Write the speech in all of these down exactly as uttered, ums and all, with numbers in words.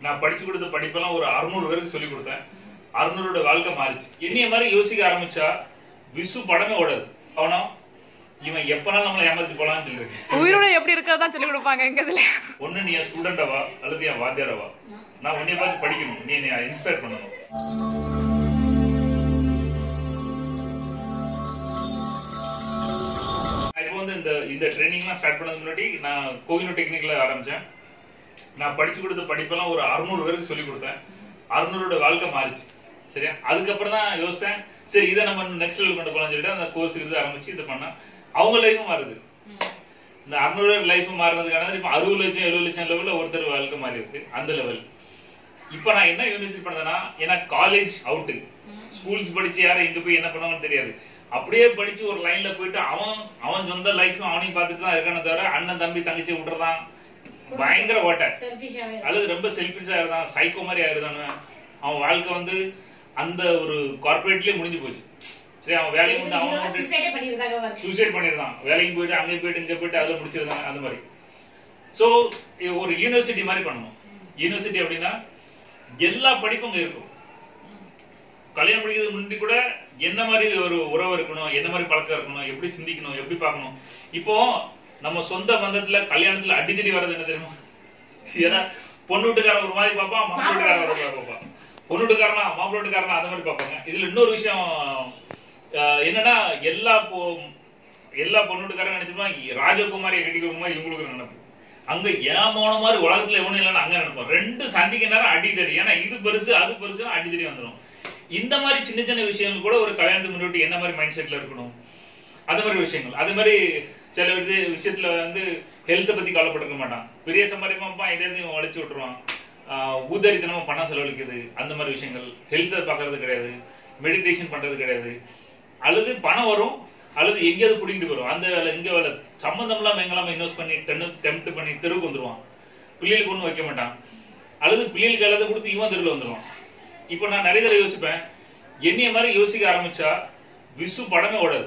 நான் படிச்சு கொடுத்த படிப்பெல்லாம் ஒரு அறுநூறு பேருக்கு சொல்லி கொடுத்தேன். அறுநூறு வாழ்க்கை மாறிச்சு. என்னைய மாதிரி யோசிக்க ஆரம்பிச்சா விசு படமே ஓடாது. அவனா இவன் எப்பனாலும் நம்மளை ஏமாத்தி போலான்னு சொல்லிருக்கு. உயிரோட எப்படி இருக்கிறதா சொல்லி கொடுப்பாங்க எங்க இதுல. ஒண்ணு நீ என் ஸ்டூடெண்டாவா அல்லது என் வாத்தியாரவா, நான் உன்னைய பார்த்து படிக்கணும், நீ என்னை இன்ஸ்பயர் பண்ணணும். இப்போ வந்து இந்த இந்த ட்ரைனிங்லாம் ஸ்டார்ட் பண்ணதுக்கு முன்னாடி நான் கோகினோ டெக்னிக்ல ஆரம்பிச்சேன். நான் படிச்சு கொடுத்த படிப்பெல்லாம் ஒரு அறுநூறு பேருக்கு சொல்லி கொடுத்தேன். அறுநூறோட வாழ்க்கை மாறிச்சு. சரியா? அதுக்கப்புறம் தான் யோசிச்சேன், சரி இதை நம்ம நெக்ஸ்ட் லெவல் கொண்டு போலாம் சொல்லிட்டு அந்த கோர்ஸ் இருந்து ஆரம்பிச்சு இதை பண்ணா அவங்க லைஃபும் மாறுது. இந்த அறுநூறு லைஃப் மாறுறதுக்கான இப்ப அறுபது லட்சம் எழுபது லட்சம் லெவல்ல ஒருத்தர் வாழ்க்கை மாறி இருக்கு. அந்த லெவல் இப்ப நான் என்ன யூனிவர்சிட்டி பண்ணேன்னா, ஏன்னா காலேஜ் அவுட்டு, ஸ்கூல்ஸ் படிச்சு யாரும் எங்க போய் என்ன பண்ணுவாங்கன்னு தெரியாது. அப்படியே படிச்சு ஒரு லைன்ல போயிட்டு அவன் அவன் சொந்த லைஃப் அவனையும் பார்த்துட்டு தான் இருக்கானே தவிர அண்ணன் தம்பி தங்கச்சி விட்டுறதான் பயங்கர ஓட்ட, அல்லது ரொம்ப செல்ஃபிஷா இருந்தான், சைக்கோ மாதிரி ஆயிருதானு. அவன் வாழ்க்கை வந்து அந்த ஒரு கார்பரேட்லயே முடிஞ்சு போச்சு. சரி, அவன் வேலைக்கு வந்து அவன் சூசைட் பண்ணிருந்தான், வேலைக்கு போயிட்டு அங்கே போயிட்டு இங்க போயிட்டு அதுல முடிச்சிருந்தான். அந்த மாதிரி சோ ஒரு யூனிவர்சிட்டி மாதிரி பண்ணணும். யூனிவர்சிட்டி அப்படின்னா எல்லா படிப்பும் அங்க இருக்கும். கல்யாணம் படிக்கிறது முன்னாடி கூட என்ன மாதிரி ஒரு உறவு இருக்கணும், என்ன மாதிரி பழக்கம் இருக்கணும், எப்படி சிந்திக்கணும், எப்படி பார்க்கணும். இப்போ நம்ம சொந்த பந்தத்துல கல்யாணத்துல அடிக்கடி வர்றது என்ன தெரியுமா? ஏன்னா பொண்ணு வீட்டுக்காரன் ஒரு மாதிரி பார்ப்பான், மாப்பிள்ளை வீட்டுக்காரன் ஒரு மாதிரி பார்ப்பான். பொண்ணு வீட்டுக்காரனா மாப்பிள்ளை வீட்டுக்காரனா அந்த மாதிரி பார்ப்பாங்க. இதுல இன்னொரு விஷயம் என்னன்னா, எல்லா எல்லா பொண்ணு வீட்டுக்காரன் நினைச்சுப்பான் ராஜகுமாரியை கட்டிக்கிற மாதிரி இவங்களுக்கு நினைப்பு. அங்க ஏமான மாதிரி உலகத்துல எவனும் இல்லைன்னு அங்க நினைப்போம். ரெண்டு சந்திக்க நேரம் அடித்தடி, ஏன்னா இது பெருசு அது பெருசு அடித்தடி வந்துடும். இந்த மாதிரி சின்ன சின்ன விஷயங்கள் கூட ஒரு கல்யாணத்துக்கு முன்னாடி என்ன மாதிரி மைண்ட் செட்ல இருக்கணும், அது மாதிரி விஷயங்கள். அது மாதிரி சில விஷயத்துல வந்து ஹெல்த்தை பத்தி கவலைப்பட்டிருக்க மாட்டான். பெரிய சம்பாதிப்பா எதையும் உழைச்சு விட்டுருவான், ஊதரித்தனமா பணம் செலவழிக்குது, அந்த மாதிரி விஷயங்கள். ஹெல்த்தை பாக்குறது கிடையாது, மெடிடேஷன் பண்றது கிடையாது. அல்லது பணம் வரும் அல்லது எங்கேயாவது புடிங்கிட்டு வரும், அந்த வேலை இங்க வேலை சம்பந்தம் இல்லாம எங்கெல்லாம இன்வெஸ்ட் பண்ணி டெம்ப்ட் பண்ணி தெருவுக்கு வந்துருவான். பிள்ளைகளுக்கு ஒண்ணும் வைக்க மாட்டான், அல்லது பிள்ளைகளுக்கு எல்லாத்தையும் கொடுத்து இவன் தெருவில் வந்துருவான். இப்ப நான் நிறைய தடவை யோசிப்பேன், என்னைய மாதிரி யோசிக்க ஆரம்பிச்சா விசு படமே ஓடாது.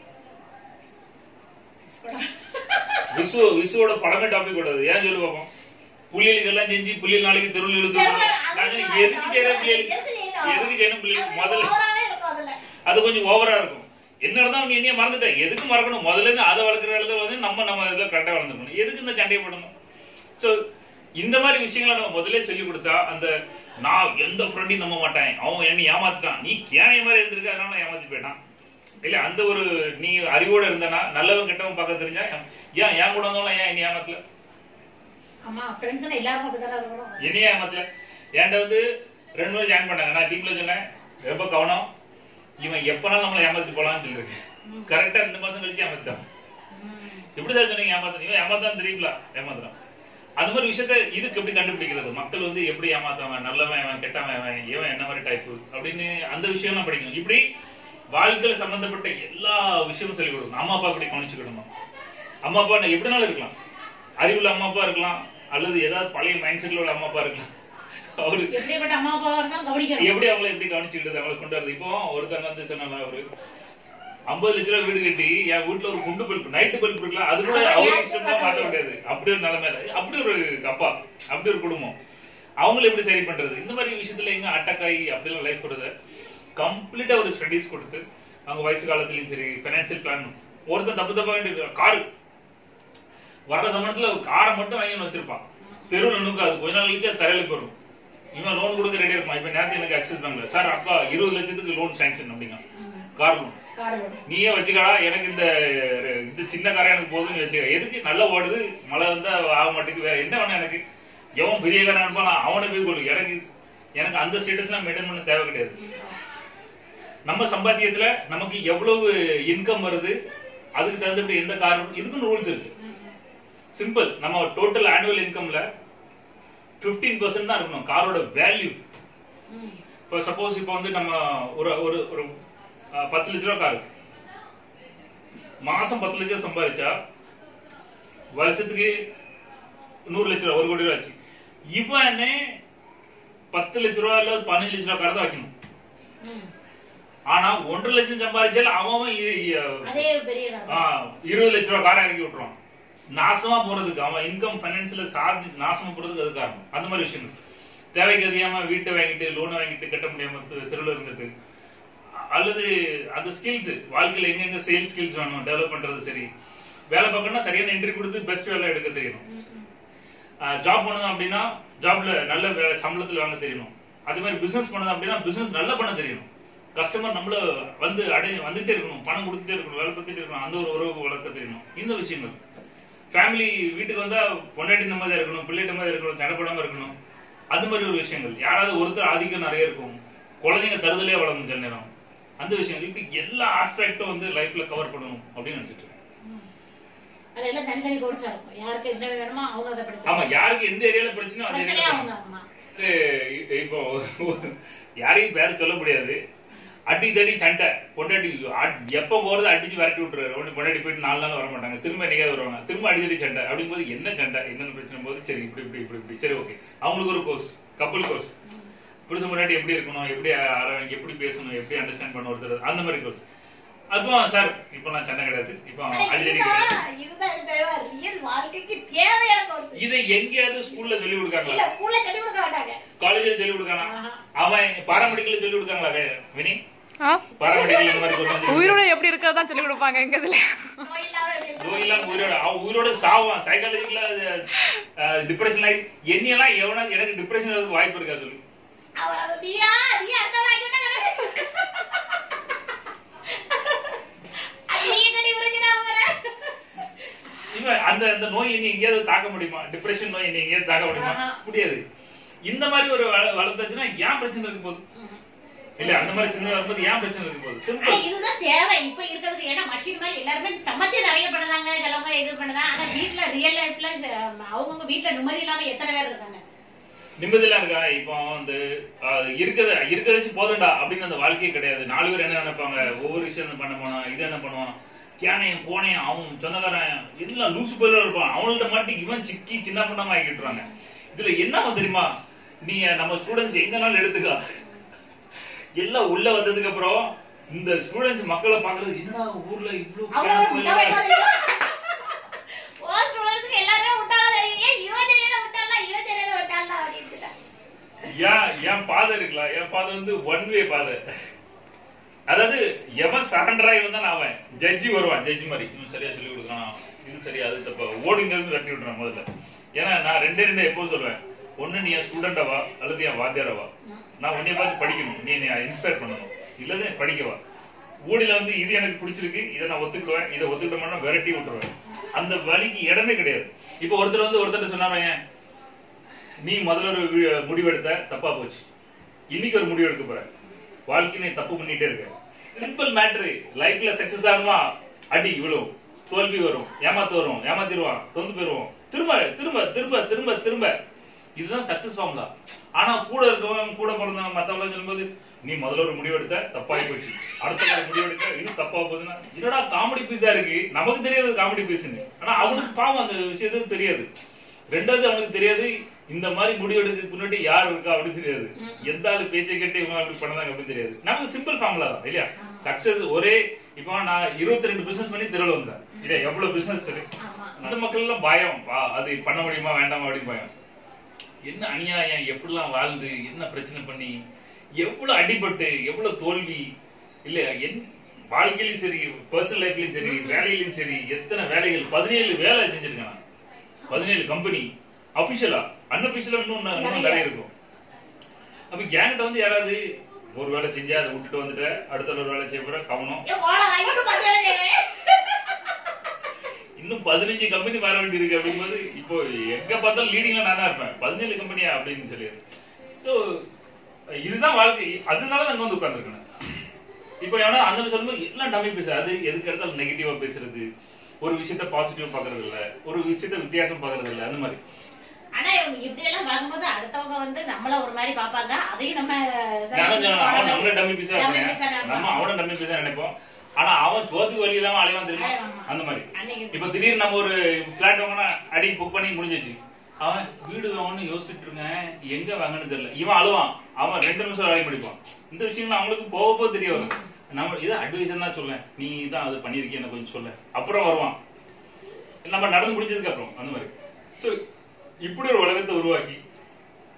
விசு விசுவோட படமே டாபிக் ஓடாது. ஏன் சொல்லு பார்ப்போம்? புள்ளிகளுக்கு எல்லாம் செஞ்சு புள்ளிகள் நாளைக்கு தெருவில் இழுத்து எதுக்கு செய்யற பிள்ளைகளுக்கு எதுக்கு செய்யணும் பிள்ளைகளுக்கு முதல்ல அது கொஞ்சம் ஓவரா இருக்கும். என்ன இருந்தாலும் நீ என்னைய மறந்துட்ட, எதுக்கு மறக்கணும்? முதல்ல இருந்து அதை வளர்க்குற இடத்துல வந்து நம்ம நம்ம இதுல கரெக்டா வளர்ந்துக்கணும். எதுக்கு இந்த சண்டையை போடணும்? சோ இந்த மாதிரி விஷயங்களை நம்ம முதல்ல சொல்லி கொடுத்தா, அந்த நான் எந்த ஃப்ரெண்டையும் நம்ப மாட்டேன், அவன் என்ன ஏமாத்துட்டான், நீ கேனைய மாதிரி இருந்திருக்க அதனால ஏமாத்தி போயிட்டான் இல்ல, அந்த ஒரு நீ அறிவோட இருந்தனா நல்லவன் கெட்டவன் பார்க்க தெரிஞ்சா ஏன் என் கூட வந்தவங்க ஏன் என்ன ஏமாத்தல, என்னைய ஏமாத்தல. என்கிட்ட வந்து ரெண்டு பேரும் ஜாயின் பண்ணாங்க. நான் டீம்ல சொன்னேன், ரொம்ப கவனம், இவன் எப்பனாலும் நம்மளை ஏமாத்தி போலான்னு சொல்லிருக்கு. கரெக்டா ரெண்டு மாசம் கழிச்சு ஏமாத்தான். எப்படிதான் சொன்னீங்க ஏமாத்த, இவன் ஏமாத்தான் தெரியுங்களா, ஏமாத்துறான். அந்த மாதிரி விஷயத்த இதுக்கு எப்படி கண்டுபிடிக்கிறது, மக்கள் வந்து எப்படி ஏமாத்தவன், நல்லவன் கெட்டவன், இவன் என்ன மாதிரி டைப்பு அப்படின்னு அந்த விஷயம் தான் படிக்கணும். இப்படி வாழ்க்கையில சம்பந்தப்பட்ட எல்லா விஷயமும் சொல்லிக் கொடுக்கணும். அம்மா அப்பா எப்படி கவனிச்சுக்கிடணும், அம்மா அப்பா எப்படினாலும் இருக்கலாம், அறிவுள்ள அம்மா அப்பா இருக்கலாம், அல்லது ஏதாவது பழைய மைண்ட் செட்ல உள்ள அம்மா அப்பா இருக்கலாம். அவரு எப்படி அவங்களை எப்படி கவனிச்சுக்கிட்டு அவங்களை கொண்டு வருது. இப்போ ஒருத்தங்க வந்து சொன்னாங்க, அவரு ஐம்பது லட்ச ரூபாய் வீடு கட்டி என் வீட்டுல ஒரு குண்டு பல்ப் நைட்டு பல்ப் இருக்கலாம், அது கூட அவரு இஷ்டம் தான் மாற்ற முடியாது. அப்படி ஒரு நிலைமை, அப்படி ஒரு அப்பா, அப்படி ஒரு குடும்பம், அவங்களை எப்படி சரி பண்றது. இந்த மாதிரி விஷயத்துல எங்க அட்டக்காய் அப்படிலாம் லைஃப் கொடுத்த கம்ப்ளீட்டா ஒரு ஸ்டடிஸ் கொடுத்து அவங்க வயசு காலத்திலயும் சரி பைனான்சியல் பிளான். ஒருத்தன் தப்பு தப்பா வேண்டிய காரு வர்ற சமயத்துல காரை மட்டும் வாங்கி வச்சிருப்பான், தெருவில் நுணுக்கு அது கொஞ்ச நாள் கழிச்சு தரையில போயிடும். இவன் லோன் கொடுக்க ரெடியா இருப்பான். இப்ப நேரத்தை எனக்கு அக்சஸ் பண்ணல சார், அப்பா இருபது லட்சத்துக்கு லோன் சாங்ஷன் அப்படிங்க, கார் லோன் நீயே வச்சுக்கடா, எனக்கு இந்த இந்த சின்ன காரை எனக்கு போதுன்னு வச்சுக்க. எதுக்கு நல்லா ஓடுது, மழை வந்தா ஆக மாட்டேங்குது, வேற என்ன வேணா எனக்கு, எவன் பெரிய காரன் அனுப்பான் அவனை போய் கொடு, எனக்கு எனக்கு அந்த ஸ்டேட்டஸ் எல்லாம் மெயின்டைன் பண்ண தேவை கிடையாது. நம்ம சம்பாத்தியத்துல நமக்கு எவ்வளவு இன்கம் வருது, அதுக்கு தகுந்தபடி எந்த காரணம், இதுக்குன்னு ரூல்ஸ் இருக்கு. சிம்பிள், நம்ம டோட்டல் ஆனுவல் இன்கம்ல பிப்டீன் பர்சன்ட் தான் இருக்கணும் காரோட வேல்யூ. இப்போ சப்போஸ் இப்போ வந்து நம்ம ஒரு ஒரு ஒரு பத்து லட்ச ரூபா காரு, மாசம் பத்து லட்சம் சம்பாதிச்சா வருஷத்துக்கு நூறு லட்ச ரூபா, ஒரு கோடி ரூபாய் ஆச்சு. இவன் பத்து லட்ச ரூபா இல்ல பதினஞ்சு லட்ச ரூபா கார் தான் வைக்கணும். ஆனா ஒன்றரை லட்சம் சம்பாதிச்சாலும் அவன் இருபது லட்ச ரூபா காரை இறக்கி விட்டுருவான். நாசமா போறதுக்கு அவன் இன்கம் பைனான்சியல சார்ஜ் நாசமா போறதுக்கு அது காரணம். அந்த மாதிரி விஷயங்கள் தேவைக்கு அதிகமா வீட்டை வாங்கிட்டு லோனை வாங்கிட்டு கட்ட முடியாம தெருவில் இருந்துட்டு, அல்லது அந்த ஸ்கில்ஸ் வாழ்க்கையில எங்கெங்க சேல்ஸ் ஸ்கில்ஸ் வேணும் டெவலப் பண்றது, சரி வேலை பார்க்கணும்னா சரியான என்ட்ரி கொடுத்து பெஸ்ட் வேலை எடுக்க தெரியணும். ஜாப் பண்ணணும் அப்படின்னா ஜாப்ல நல்ல சம்பளத்தில் வாங்க தெரியணும். அதே மாதிரி பிசினஸ் பண்ணணும் அப்படின்னா பிசினஸ் நல்லா பண்ண தெரியணும். கஸ்டமர் நம்மள வந்து அடை வந்துட்டே இருக்கணும், பணம் கொடுத்துட்டே இருக்கணும், வேலை பார்த்துட்டே இருக்கணும், அந்த ஒரு உறவு வளர்க்க தெரியணும். இந்த விஷயங்கள் ஃபேமிலி வீட்டுக்கு வந்தா பொண்டாட்டி நிம்மதியா இருக்கணும், பிள்ளை நிம்மதியா இருக்கணும், தடப்படாம இருக்கணும். அந்த மாதிரி ஒரு விஷயங்கள். யாராவது ஒருத்தர் ஆதிக்கம் நிறைய இருக்கும், குழந்தைங்க தருதலே வளரணும் சில நேரம். அந்த விஷயங்கள் இப்படி எல்லா ஆஸ்பெக்டும் வந்து லைஃப்ல கவர் பண்ணணும் அப்படின்னு நினைச்சிட்டு இருக்கேன். அதெல்லாம் தனித்தனி கோர்ஸா இருக்கும். யாருக்கு என்ன வேணுமோ அவங்க அதை படிக்கலாம். ஆமா, யாருக்கு எந்த ஏரியால பிரச்சனை அந்த ஏரியால. இப்போ யாரையும் பேர சொல்ல முடியாது. அடி தடி சண்டை பொண்டாட்டி எப்ப போறது அடிச்சு விரட்டி விட்டுருவாரு. பொண்டாட்டி போயிட்டு நாலு நாள் வர மாட்டாங்க, திரும்ப என்னையாவது வருவாங்க, திரும்ப அடிதடி சண்டை. அப்படிங்கும் போது என்ன சண்டை என்னென்ன பிரச்சனை போது, சரி இப்படி இப்படி இப்படி இப்படி சரி ஓகே. அவங்களுக்கு ஒரு கோர்ஸ், கப்பல் கோர்ஸ், புருஷன் முன்னாடி எப்படி இருக்கணும், எப்படி எப்படி பேசணும், எப்படி அண்டர்ஸ்டாண்ட் பண்ண ஒருத்தர், அந்த மாதிரி கோர்ஸ். அதுவும் சார் இப்ப நான் சண்டை கிடையாது, இப்ப அடிதடி இதை எங்கேயாவது ஸ்கூல்ல சொல்லி கொடுக்காங்களா? காலேஜ்ல சொல்லி கொடுக்காங்க. அவன் பாராமெடிக்கல்ல சொல்லி கொடுக்காங்களா வினி? பாராமெடிக்கல் இந்த மாதிரி உயிரோட எப்படி இருக்கதான் சொல்லி கொடுப்பாங்க எங்க இதுல. உயிரோட அவன் உயிரோட சாவான். சைக்காலஜிக்கலா டிப்ரெஷன் ஆகி என்னையெல்லாம் எவனா எனக்கு டிப்ரெஷன் வாய்ப்பு இருக்கா சொல்லி அந்த அந்த நோய் என்ன எங்கேயாவது தாக்க முடியுமா? டிப்ரெஷன் நோய் என்ன எங்கேயாவது தாக்க முடியுமா? முடியாது. இந்த மாதிரி ஒரு வளர்த்தாச்சுன்னா ஏன் பிரச்சனை இருக்கும் போது இல்ல, அந்த மாதிரி சின்ன வரும்போது ஏன் பிரச்சனை இருக்கும் போது சிம்பிள். இதுதான் தேவை இப்ப இருக்கிறதுக்கு. ஏன்னா மஷின் மாதிரி எல்லாருமே சம்மத்தியம் நிறைய பண்ணுதாங்க, சிலவங்க இது பண்ணுதாங்க. ஆனா வீட்டுல ரியல் லைஃப்ல அவங்கவுங்க வீட்டுல நிம்மதி இல்லாம எத்தனை பேர் இருக்காங்க? நிம்மதி எல்லாம் இருக்கா? இப்போ வந்து இருக்கிறத இருக்க வச்சு போதண்டா அப்படின்னு அந்த வாழ்க்கையே கிடையாது. நாலு பேர் என்ன நினைப்பாங்க, ஒவ்வொரு விஷயம் பண்ண போனா இது என்ன பண்ணுவான், கேனையும் போனையும் அவன் சொந்தக்காரன் எல்லாம் லூசு பேர்ல இருப்பான், அவங்கள்ட்ட மாட்டி இவன் சிக்கி சின்ன பண்ணாம ஆகிட்டுறாங்க. இதுல என்ன தெரியுமா, நீ நம்ம ஸ்டூடெண்ட்ஸ் எங்கனாலும் எடுத்துக்கா, எல்லாம் உள்ள வந்ததுக்கு அப்புறம் இந்த ஸ்டூடெண்ட்ஸ் மக்களை பாக்குறது என்னடா ஊர்ல இவ்வளவு என் பாதை இருக்கலாம். என் பாதை வந்து ஒன் வே பாதை. அதாவது எவன் சரண்டராகி வந்தான் அவன் ஜட்ஜி வருவான். ஜட்ஜி மாதிரி இவன் சரியா சொல்லி கொடுக்கலாம், இது சரியா அது தப்பா ஓடிங்க இருந்து வெட்டி விட்டுறான் முதல்ல. ஏன்னா நான் ரெண்டே ரெண்டு எப்போ சொல்லுவேன், ஒண்ணு நீ என் ஸ்டூடெண்டாவா அல்லது என் வாத்தியாரவா, நான் உன்னைய பார்த்து படிக்கணும், நீ என்னை இன்ஸ்பயர் பண்ணணும், இல்லது படிக்கவா. ஊடில வந்து இது எனக்கு பிடிச்சிருக்கு, இதை நான் ஒத்துக்குவேன், இதை ஒத்துக்கிட்ட மாட்டேன் விரட்டி விட்டுருவேன். அந்த வழிக்கு இடமே கிடையாது. இப்ப ஒருத்தர் வந்து ஒருத்தர் சொன்னாங்க, நீ முதல்ல ஒரு முடிவெடுத்த தப்பா போச்சு, இன்னைக்கு ஒரு முடிவு எடுக்க போற, வாழ்க்கை நீ தப்பு பண்ணிட்டே இருக்க. Simple matter. லைஃப்ல சக்சஸ் ஆகுமா, அடி விழும், தோல்வி வரும், ஏமாத்து வரும், ஏமாத்திடுவான், தொந்து போயிருவோம், திரும்ப திரும்ப திரும்ப திரும்ப திரும்ப. இதுதான் சக்சஸ் ஃபார்முலா. ஆனா கூட இருக்கவங்க கூட பிறந்தவங்க மத்தவங்க சொல்லும்போது, நீ முதல்ல ஒரு முடிவெடுத்த தப்பாகி போச்சு, அடுத்த ஒரு முடிவெடுத்த இது தப்பா போகுதுன்னா இதோட காமெடி பீஸா இருக்கு. நமக்கு தெரியாது காமெடி பீஸ்ன்னு, ஆனா அவனுக்கு பாவம் அந்த விஷயத்துக்கு தெரியாது. ரெண்டாவது அவனுக்கு தெரியாது இந்த மாதிரி முடிவெடுத்து முன்னாடி யார் இருக்கா அப்படின்னு தெரியாது, எந்த ஆளு பேச்சை கேட்டு இவங்க அப்படி பண்ணாங்க அப்படின்னு தெரியாது. நமக்கு சிம்பிள் ஃபார்முலா தான் இல்லையா சக்சஸ். ஒரே இப்போ நான் இருபத்தி ரெண்டு பிசினஸ் பண்ணி திருவிழா வந்தேன் இல்லையா, எவ்வளவு பிசினஸ் சொல்லி அந்த மக்கள் எல்லாம் பயம், அது பண்ண முடியுமா வேண்டாமா அப்படின்னு பயம். என்ன அநியாயம், எப்படிலாம் வாழ்ந்து என்ன பிரச்சனை பண்ணி எவ்வளவு அடிபட்டு எவ்வளவு தோல்வி இல்லையா, என் வாழ்க்கையிலும் சரி பர்சனல் லைஃப்லயும் சரி வேலையிலும் சரி எத்தனை வேலைகள், பதினேழு வேலை செஞ்சிருக்காங்க, பதினேழு கம்பெனி அபிஷியலா அன்அபிஷியலா இன்னும் நிறைய இருக்கும். அப்ப என்கிட்ட வந்து யாராவது ஒரு வேலை செஞ்சா அதை விட்டுட்டு வந்துட்டு அடுத்த ஒரு வேலை செய்ய போற கவனம், இன்னும் பதினஞ்சு கம்பெனி வர வேண்டி இருக்கு அப்படிங்கும்போது இப்போ எங்க பார்த்தாலும் லீடிங்ல நான் தான் இருப்பேன், பதினேழு கம்பெனியா அப்படின்னு சொல்லியது. சோ இதுதான் வாழ்க்கை. அதனாலதான் வந்து உட்கார்ந்துருக்கேன். இப்போ ஏன்னா அந்த சொல்லும்போது எல்லாம் டம்மி பேசுறது, அது எதுக்கு எடுத்தாலும் நெகட்டிவா பேசுறது, ஒரு விஷயத்த பாசிட்டிவா பாக்குறது இல்ல, ஒரு விஷயத்த வித்தியாசம் பாக்குறது இல்ல, அந்த மாதிரி. ஆனா இப்படி எல்லாம் பார்க்கும்போது அடுத்தவங்க வந்து நம்மள ஒரு மாதிரி பாப்பாங்க, அதையும் நம்ம நம்மள டம்மி பீஸா நம்ம அவன டம்மி பீஸா நினைப்போம். ஆனா அவன் சோத்து வழி இல்லாம அலைவான் தெரியுமா, அந்த மாதிரி. இப்ப திடீர்னு நம்ம ஒரு பிளாட் வாங்கினா அடி புக் பண்ணி முடிஞ்சிச்சு, அவன் வீடு வாங்கணும்னு யோசிச்சுட்டு இருக்கேன், எங்க வாங்கன்னு தெரியல, இவன் அழுவான், அவன் ரெண்டு நிமிஷம் வேலை முடிப்பான். இந்த விஷயங்கள் அவங்களுக்கு போக போக தெரிய வரும். நம்ம இதை அட்வைஸ் தான் சொல்ல, நீ தான் அது பண்ணிருக்கீங்க கொஞ்சம் சொல்ல, அப்புறம் வருவான் நம்ம நடந்து முடிஞ்சதுக்கு அப்புறம், அந்த மாதிரி. சோ இப்படி ஒரு உலகத்தை உருவாக்கி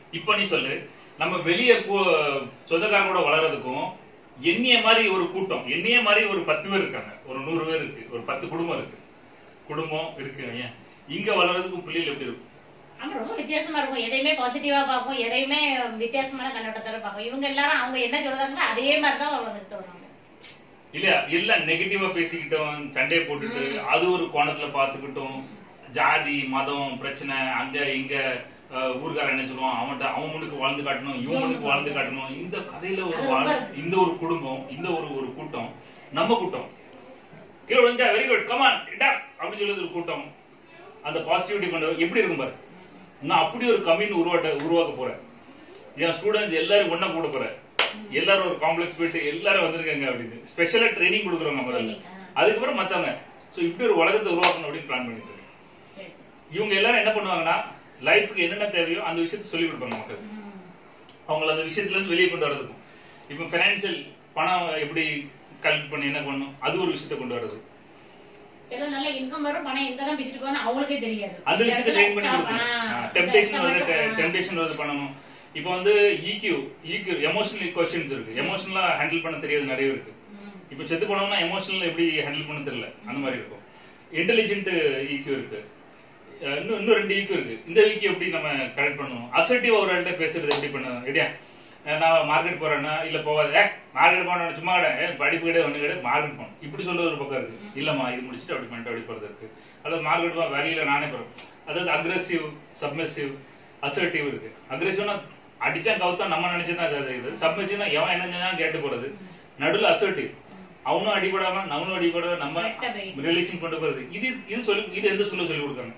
இப்ப நீ சொல்லு, நம்ம வெளியே சொந்தக்காரங்களோட வளர்றதுக்கும் என்னைய மாதிரி ஒரு கூட்டம், என்னைய மாதிரி ஒரு பத்து பேர் இருக்காங்க, ஒரு நூறு பேர் இருக்கு, ஒரு பத்து குடும்பம் இருக்கு, குடும்பம் இருக்கு, இங்க வளர்றதுக்கும் பிள்ளைகள் எப்படி இருக்கும்? ஆமா, ரொம்ப வித்தியாசமா இருக்கும். எதையுமே பாசிட்டிவா பார்க்கும், எதையுமே வித்தியாசமான கண்ணோட்டத்தோட பார்க்கும். இவங்க எல்லாரும் அவங்க என்ன சொல்றாங்களோ அதே மாதிரிதான் வளர்ந்துட்டு வராங்க. இல்ல எல்லாம் நெகட்டிவா பேசிக்கிட்டோம், சண்டையை போட்டுட்டு அது ஒரு கோணத்துல பாத்துக்கிட்டோம், ஜாதி மதம் பிரச்சனை அங்க இங்க, ஊர்காரன் என்ன சொல்லுவான், அவன்கிட்ட அவன் முன்னுக்கு வாழ்ந்து காட்டணும், இவன் முன்னுக்கு வாழ்ந்து காட்டணும். இந்த கதையில ஒரு இந்த ஒரு குடும்பம், இந்த ஒரு ஒரு கூட்டம், நம்ம கூட்டம் கீழே விழுந்தா வெரி குட் கமான் அப்படின்னு சொல்லுது ஒரு கூட்டம். அந்த பாசிட்டிவிட்டி கொண்டு எப்படி இருக்கும் பாரு. நான் அப்படி ஒரு கம்யூன் உருவாட்ட உருவாக்க போறேன். என் ஸ்டூடெண்ட்ஸ் எல்லாரும் ஒன்னா கூட போறேன், எல்லாரும் ஒரு காம்ப்ளெக்ஸ் போயிட்டு எல்லாரும் வந்திருக்காங்க அப்படின்னு ஸ்பெஷலா ட்ரைனிங் கொடுக்குறோங்க முதல்ல. அதுக்கப்புறம் மத்தவங்க சோ இப்படி ஒரு உலகத்தை உருவாக்கணும் அப்படின்னு பிளான் பண்ணிட்டு. இவங்க எல்லாரும் என்ன பண்ணுவாங்கன்னா, லைஃப்க்கு என்னென்ன தேவையோ அந்த விஷயத்த சொல்லி கொடுப்பாங்க மக்களுக்கு, அவங்களை அந்த விஷயத்துல இருந்து வெளியே கொண்டு வரதுக்கும். இப்ப பைனான்சியல் பணம் எப்படி கலெக்ட் பண்ணி என்ன பண்ணும், அது ஒரு விஷயத்த கொண்டு வரது. நல்ல இன்கம் வரும், பணம் எங்க தான் பிடிச்சிட்டு போகணும் அவங்களுக்கே தெரியாது. அந்த விஷயத்தை ட்ரெயின் பண்ணி கொடுக்கணும். டெம்ப்டேஷன் வருது, டெம்ப்டேஷன் வருது பண்ணணும். இப்போ வந்து ஈக்யூ ஈக்யூ எமோஷனல் கொஸ்டின்ஸ் இருக்கு, எமோஷனலா ஹேண்டில் பண்ண தெரியாது நிறைய இருக்கு. இப்ப செத்து போனோம்னா எமோஷனல் எப்படி ஹேண்டில் பண்ண தெரியல, அந்த மாதிரி இருக்கும். இன்டெலிஜென்ட் ஈக்யூ இருக்கு, இன்னும் இன்னும் ரெண்டு ஈக்யூ இருக்கு. இந்த ஈக்யூ எப்படி நம்ம கரெக்ட் பண்ணணும், அசர்ட்டிவா ஒரு ஆள்கிட்ட பேசுறது எப்படி பண்ணணும். எப்படியா நான் மார்க்கெட் போறேன்னா இல்ல போவாது, ஏ மார்க்கெட் போன சும்மா கிடையாது, படிப்பு கிடையாது ஒண்ணு கிடையாது, மார்க்கெட் போகணும் இப்படி சொல்றது ஒரு பக்கம் இருக்கு. இல்லம்மா இது முடிச்சுட்டு அப்படி பண்ணிட்டு அப்படி போறது இருக்கு. அதாவது மார்க்கெட் போ வேலையில நானே போறேன். அதாவது அக்ரெசிவ், சப்மிசிவ், அசர்ட்டிவ் இருக்கு. அக்ரெசிவ்னா அடிச்சா கவுத்தா நம்ம நினைச்சுதான் இது. சப்மிசிவ்னா எவன் என்ன செஞ்சாலும் கேட்டு போறது. நடுவில் அசர்ட்டிவ், அவனும் அடிபடாம நம்மளும் அடிபடாம நம்ம ரிலேஷன் கொண்டு போறது. இது இது சொல்லி இது எந்த சொல்ல சொல்லி கொடுக்காங்க.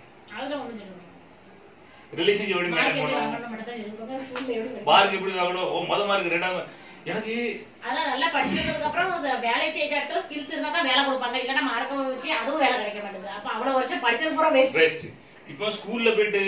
ரிலேஷன்ஷிப் எப்படி மெயின்டைன் பண்ணணும், மார்க் எப்படி வாங்கணும், ஓ மொத மார்க் ரெண்டாவது. எனக்கு அதெல்லாம் நல்லா படிச்சதுக்கு அப்புறம் வேலை செய்யற இடத்துல ஸ்கில்ஸ் இருந்தா தான் வேலை கொடுப்பாங்க, இல்லன்னா மார்க்க வச்சு அதுவும் வேலை கிடைக்க மாட்டேங்குது. அப்ப அவ்வளவு வருஷம் படிச்சது பூரா வேஸ்ட் வேஸ்ட். இப்போ ஸ்கூல்ல போயிட்டு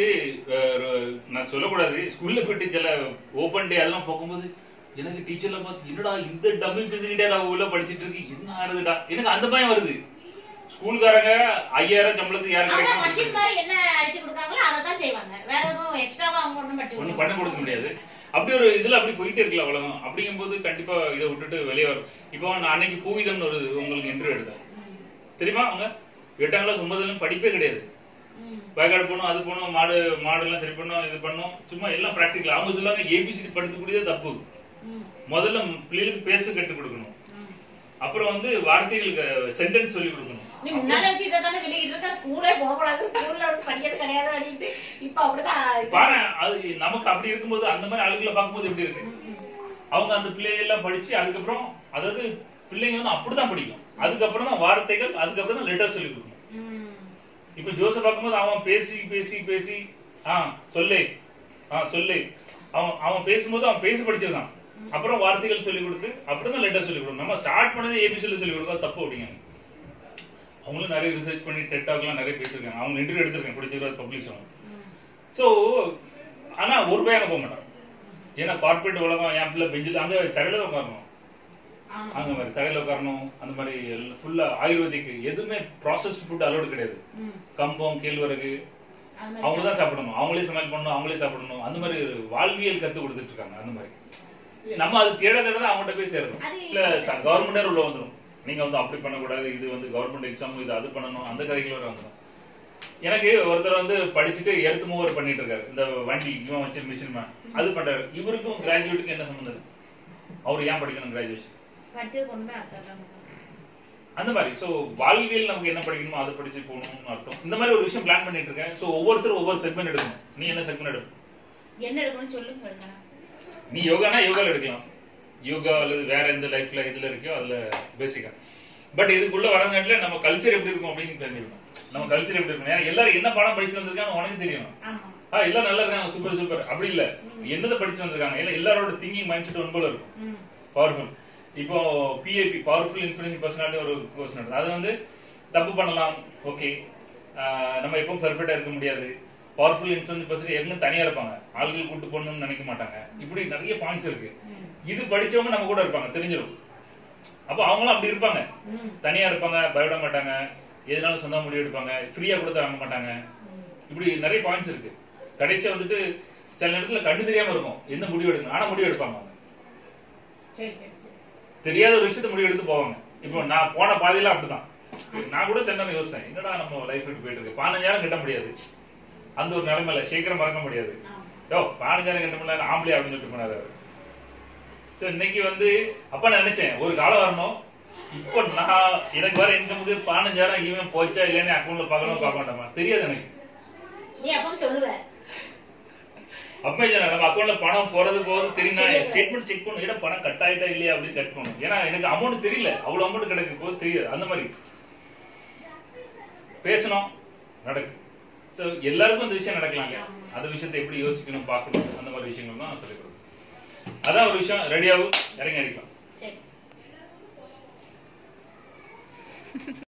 நான் சொல்லக்கூடாது, ஸ்கூல்ல போயிட்டு சில ஓபன் டே அதெல்லாம் போகும்போது எனக்கு டீச்சர்ல பார்த்து என்னடா இந்த டம்மி பேசிக்கிட்டே நான் உள்ள படிச்சுட்டு இருக்கு, என்ன ஆகுதுடா, எனக்கு அந்த பயம் வருது. ஸ்கூல்காரங்க ஐயாயிரம் சம்பளத்துக்கு யாரும் என்ன அடிச்சு கொடுக்காங்களோ அதை தான் செய்வாங்க, வேற எதுவும் எக்ஸ்ட்ராவா அவங்க ஒண்ணும் பண்ண கொடுக்க முடியாது. அப்படி ஒரு இதுல அப்படி போயிட்டே இருக்கல அவ்வளவு. அப்படிங்கும் போது கண்டிப்பா இதை விட்டுட்டு வெளியே வரும். இப்போ நான் அன்னைக்கு பூவிதம்னு ஒரு உங்களுக்கு இன்டர்வியூ எடுத்தேன் தெரியுமா. அவங்க எட்டாம் கிளாஸ் ஒன்பதுல படிப்பே கிடையாது, வயக்காடு போகணும், அது போகணும், மாடு மாடு எல்லாம் சரி பண்ணும், இது பண்ணும், சும்மா எல்லாம் பிராக்டிகல். அவங்க சொல்லாங்க ஏபிசிடி படிக்கக்கூடியது தப்பு, முதல்ல பிள்ளைகளுக்கு பேச கற்றுக் கொடுக்கணும், அப்புறம் வந்து வார்த்தைகளுக்கு சென்டென்ஸ் சொல்லி கொடுக்கணும். நீ முன்னால வச்சு இதை தானே சொல்லிட்டு இருக்க, ஸ்கூலே போக கூடாது, ஸ்கூல்ல படிக்கிறது கிடையாது அப்படின்ட்டு. இப்ப அப்படிதான் பாரு, அது நமக்கு அப்படி இருக்கும்போது அந்த மாதிரி ஆளுகளை பார்க்கும்போது எப்படி இருக்கு. அவங்க அந்த பிள்ளைகள் எல்லாம் படிச்சு அதுக்கப்புறம் அதாவது பிள்ளைங்க வந்து அப்படிதான் படிக்கும், அதுக்கப்புறம் தான் வார்த்தைகள், அதுக்கப்புறம் தான் லெட்டர் சொல்லி கொடுக்கணும். இப்ப ஜோசப் பார்க்கும்போது அவன் பேசி பேசி பேசி ஆஹ் சொல்லு ஆஹ் சொல்லு அவன் அவன் பேசும்போது அவன் பேசி படிச்சிருக்கான், அப்புறம் வார்த்தைகள் சொல்லி கொடுத்து அப்புறம் தான் லெட்டர் சொல்லி கொடுக்கணும். நம்ம ஸ்டார்ட் பண்ணது ஏபிசில சொல்லி கொடுக்க தப்பு அப்படிங்க. அவங்களும் நிறைய ரிசர்ச் பண்ணி டெட்டாக் எல்லாம் நிறைய பேசிருக்காங்க, அவங்க இன்டர்வியூ எடுத்திருக்காங்க, பிடிச்சிருக்காது பப்ளிஷ் ஆகும். சோ ஆனா ஒரு பையன் போக மாட்டான், ஏன்னா கார்பரேட் உலகம் என் பிள்ளை பெஞ்சில் அங்க தரையில உட்காரணும், அங்க மாதிரி தரையில உட்காரணும், அந்த மாதிரி ஃபுல்லா ஆயுர்வேதிக் எதுவுமே ப்ராசஸ்ட் ஃபுட் அலோடு கிடையாது. கம்பம் கேழ்வரகு அவங்கதான் சாப்பிடணும், அவங்களே சமையல் பண்ணணும், அவங்களே சாப்பிடணும், அந்த மாதிரி வாழ்வியல் கத்து கொடுத்துட்டு இருக்காங்க. அந்த மாதிரி நம்ம அது தேட தேட அவங்ககிட்ட போய் சேரணும். இல்ல கவர்மெண்டே உள்ள வந்துடும், நீங்க வந்து அப்படி பண்ணக்கூடாது, இது வந்து கவர்மெண்ட் எக்ஸாம், இது அது பண்ணணும், அந்த கதைகள் வர வந்துடும். எனக்கு ஒருத்தர் வந்து படிச்சுட்டு எர்த் மூவர் பண்ணிட்டு இருக்காரு, இந்த வண்டி இவன் வச்சு மிஷின் மேன் அது பண்றாரு. இவருக்கும் கிராஜுவேட்டுக்கு என்ன சம்பந்தம், அவர் ஏன் படிக்கணும் கிராஜுவேஷன் அந்த மாதிரி. சோ வாழ்வியல் நமக்கு என்ன படிக்கணுமோ அதை படிச்சு போகணும்னு அர்த்தம். இந்த மாதிரி ஒரு விஷயம் பிளான் பண்ணிட்டு இருக்கேன். சோ ஒவ்வொருத்தரும் ஒவ்வொரு செக்மெண்ட் எடுக்கணும். நீ என்ன செக்மெண்ட் எடுக்கணும், என்ன எடுக்கணும் சொல்லுங்க. நீ யோகானா யோகால எடுக்கலாம், யோகா அல்லது வேற எந்த லைஃப்ல இதுல இருக்கோ அதுல பேசிக்கா. பட் இதுக்குள்ள வரங்காட்டில நம்ம கல்ச்சர் எப்படி இருக்கும் அப்படின்னு தெரிஞ்சுக்கணும். நம்ம கல்ச்சர் எப்படி இருக்கும், ஏன்னா எல்லாரும் என்ன பாடம் படிச்சு வந்திருக்காங்க உனக்கு தெரியணும். ஆஹ் எல்லாம் நல்லா இருக்காங்க, சூப்பர் சூப்பர் அப்படி இல்ல, என்னதை படிச்சு வந்திருக்காங்க, ஏன்னா எல்லாரோட திங்கிங் மைண்ட் செட் ஒன்பது இருக்கும், பவர்ஃபுல். இப்போ பிஏபி பவர்ஃபுல் இன்ஃபுளுன்சிங் பர்சனாலிட்டி ஒரு கோர்ஸ் நடக்குது, அது வந்து தப்பு பண்ணலாம், ஓகே, நம்ம எப்பவும் பெர்ஃபெக்டா இருக்க முடியாது, பவர்ஃபுல் இன்ஃபுளுன்ஸ் பர்சன் எங்க தனியா இருப்பாங்க, ஆள்கள் கூட்டு போகணும்னு நினைக்க மாட்டாங்க, இப்படி நிறைய பாயிண்ட்ஸ் இருக்கு. இது படிச்சவங்க நம்ம கூட இருப்பாங்க, தெரிஞ்சிடும். அப்ப அவங்களும் அப்படி இருப்பாங்க, தனியா இருப்பாங்க, பயப்பட மாட்டாங்க, எதுனாலும் சொந்த முடிவு எடுப்பாங்க, ஃப்ரீயா கொடுத்து வாங்க மாட்டாங்க, இப்படி நிறைய பாயிண்ட்ஸ் இருக்கு. கடைசியா வந்துட்டு சில நேரத்துல கண்டு தெரியாம இருக்கும் என்ன முடிவு எடுக்கணும், ஆனா முடிவு எடுப்பாங்க அவங்க. சரி சரி சரி. தெரியாத ஒரு விஷயத்த முடிவு எடுத்து போவாங்க. இப்போ நான் போன பாதையில அப்படிதான். நான் கூட சில நேரம் யோசிச்சேன், என்னடா நம்ம லைஃப் விட்டு போயிட்டு இருக்கு, பதினஞ்சாயிரம் கட்ட முடியாது, அந்த ஒரு நிலைமையில சீக்கிரம் மறக்க முடியாது. யோ பதினஞ்சாயிரம் கட்ட முடியல ஆம்பளை அப்படின்னு சொல்லிட்டு போனாரு. சோ இன்னைக்கு வந்து அப்ப நான் நினைச்சேன் ஒரு காலம் வரணும், இப்போ நான் எனக்கு வர இன்கமுக்கு பதினஞ்சாயிரம் இவன் போச்சா இல்லைன்னு அக்கௌண்ட்ல பாக்கணும் பார்க்க மாட்டோமா தெரியாது எனக்கு. நீ அப்ப சொல்லுவ அப்ப நம்ம அக்கௌண்ட்ல பணம் போறது போறது தெரியும், ஸ்டேட்மெண்ட் செக் பண்ணும், ஏன்னா பணம் கட் ஆயிட்டா இல்லையா அப்படின்னு கட் பண்ணணும். ஏன்னா எனக்கு அமௌண்ட் தெரியல, அவ்வளவு அமௌண்ட் கிடைக்கும் போது தெரியாது. அந்த மாதிரி பேசணும் நடக்கு. சோ எல்லாருக்கும் அந்த விஷயம் நடக்கலாங்க. அந்த விஷயத்தை எப்படி யோசிக்கணும் பார்க்கணும், அந்த மாதிரி விஷயங்கள் தான் சொல்லிக் கொடுக்கும். அதான் ஒரு விஷயம். ரெடியாகும், இறங்கி அடிக்கலாம்.